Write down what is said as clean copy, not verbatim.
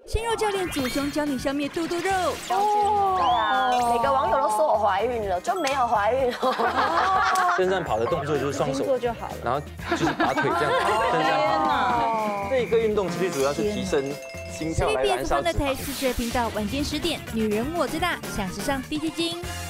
鲜肉教练祖雄教你消灭肚肚肉。 对啊，每个网友都说我怀孕了，就没有怀孕哦。 登山跑的动作就是双手做就好了， 然后就是把腿这样登山跑。这个运动其实主要是提升心跳来燃 CBS 烧脂肪。 的台视觉频道晚间10点，女人我最大，想时尚 DJ 金。